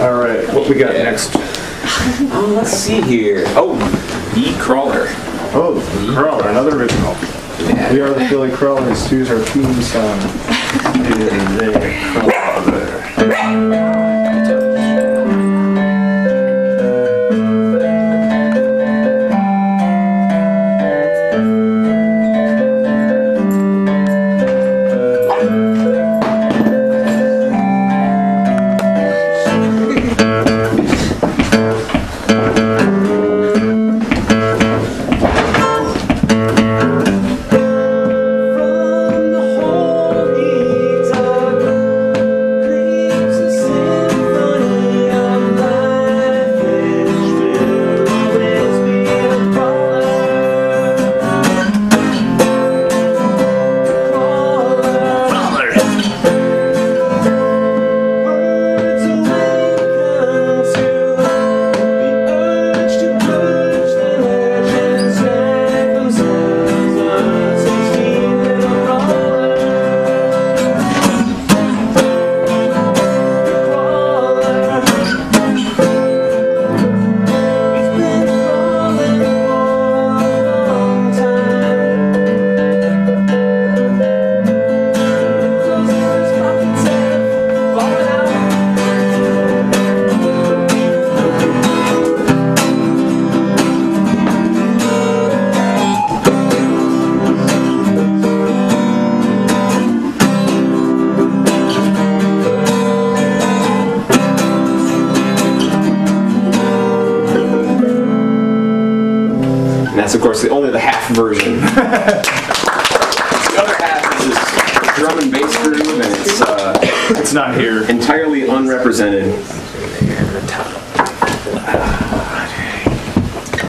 All right, what we got next? Let's see here. Oh, the Crawler. Oh, the Crawler, another original. Yeah. We are the Philly Crawlers. Here's our theme song. The Crawler. And that's, of course, only the half version. The other half is just drum and bass groove, and it's not here. Entirely unrepresented.